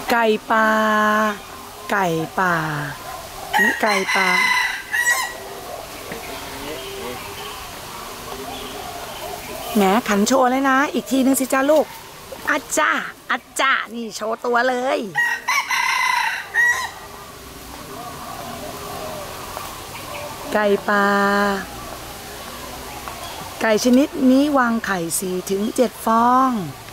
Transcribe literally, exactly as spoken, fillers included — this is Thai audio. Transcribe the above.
ไก่ป่าไก่ป่านี่ไก่ป่าแหมขันโชว์เลยนะอีกทีนึงสิจ้าลูกอาจ้าอาจ้านี่โชว์ตัวเลยไก่ป่าไก่ชนิดนี้วางไข่สี่ถึงเจ็ดฟอง